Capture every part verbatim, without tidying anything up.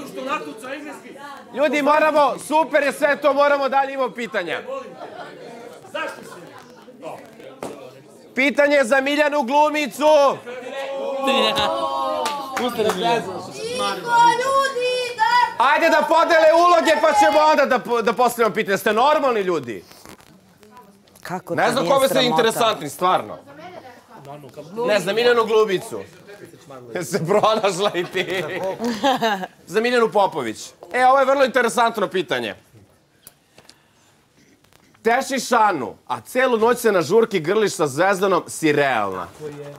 Ljudi, moramo, super je sve to, moramo dalje, imamo pitanja. Pitanje za Miljanu glumicu. Ajde da podele uloge pa ćemo onda da postavljamo pitanje. Ste normalni ljudi? Ne znam kome ste interesantni, stvarno. Ne znam, Miljanu glumicu. Se pronašla i ti. Za Miljanu Popović. E, ovo je vrlo interesantno pitanje. Tešiš Anu, a celu noć se na žurki grliš sa Zvezdanom, si realna.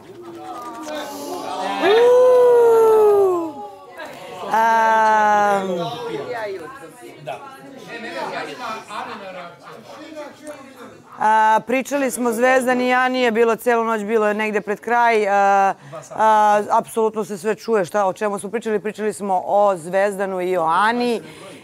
Pričali smo Zvezdan i ja, nije bilo celu noć, bilo je negde pred kraj. Apsolutno se sve čuje šta, o čemu smo pričali. Pričali smo o Zvezdanu i o Ani.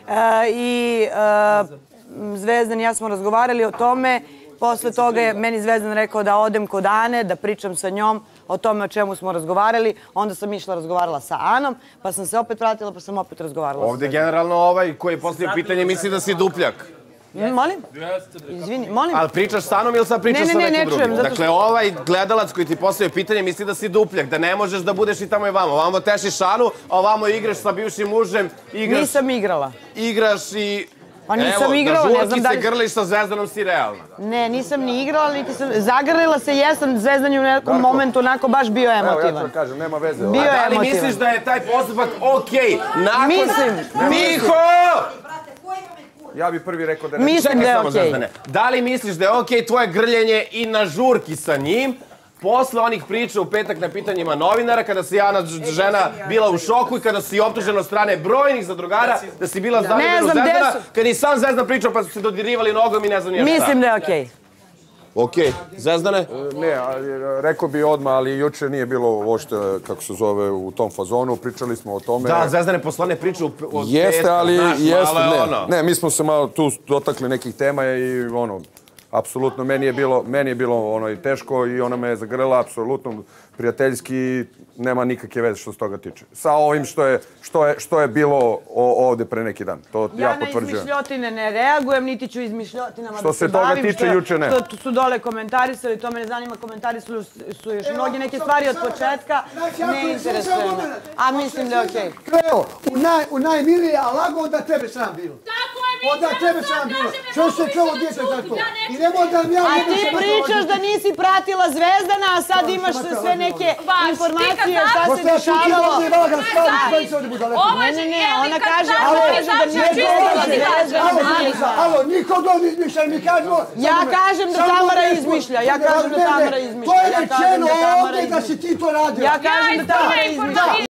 I Zvezdan i ja smo razgovarali o tome. Posle toga je meni Zvezdan rekao da odem kod Ane, da pričam sa njom o tome o čemu smo razgovarali. Onda sam išla razgovarala sa Anom, pa sam se opet vratila, pa sam opet razgovarala sa Ovdje generalno ovaj koji je poslije pitanje misli da si dupljak. Molim? Izvini, molim? Ali pričaš sa Anom ili sad pričaš sa nekim drugim? Dakle, ovaj gledalac koji ti postavio pitanje misli da si dupljak, da ne možeš da budeš i tamo i vamo. Ovamo tešiš Anu, a ovamo igraš sa bivšim mužem. Nisam igrala. Igraš i... Pa nisam igrala, ne znam da li... Na žurki se grliš sa Zvezdanom, si realna. Ne, nisam ni igrala, niti sam... Zagrlila se, jesam, Zvezdan je u nekom momentu onako baš bio emotivan. Evo, ja ću kažem, nema veze. Bio je emotivan. A da li misliš da je taj postupak okej? Mislim. Miho! Ja bih prvi rekao da ne... Mislim da je okej. Da li misliš da je okej tvoje grljenje i na žurki sa njim? Posle onih priča u petak na pitanjima novinara, kada si Ana žena bila u šoku i kada si optužena od strane brojnih zadrugara, da si bila zaljubljena u Zvezdana, kada i sam Zvezdan pričao pa su se dodirivali nogom i ne znam nije šta. Mislim da je okej. Okej. Zvezdane? Ne, rekao bi odmah, ali juče nije bilo uopšte, kako se zove, u tom fazonu. Pričali smo o tome... Da, Zvezdane poslane priču od petka. Jeste, ali jeste, ne. Ne, mi smo se malo tu dotakli nekih tema i ono... Apsolutno, meni je bilo, meni je bilo ono i teško i ona me je zagrlela, apsolutno prijateljski, nema nikakve veze što se toga tiče. Sa ovim što je, što je, što je bilo ovdje pre neki dan, to ja potvrđujem. Ja na izmišljotine ne reagujem, niti ću izmišljotinama da se bavim. Što se toga tiče, juče ne. Što su dole komentarisali, to me ne zanima, komentarisali su još mnogi neke stvari od početka, ne interesuje me. A mislim da je okej. Evo, u najmilije, a lago da tebe sam bilo. Onda tebe sam bilo. Što se čelo djete za to? A ti pričaš da nisi pratila Zvezdana, a sad imaš sve neke informacije šta se dešavalo. Ne, ne, ne, ona kaže da nije pratila Zvezdana. Alo, niko dođe izmišlja, mi kažemo... Ja kažem da Tamara izmišlja, ja kažem da Tamara izmišlja. To je rečeno ovdje da si ti to radio. Ja kažem da Tamara izmišlja.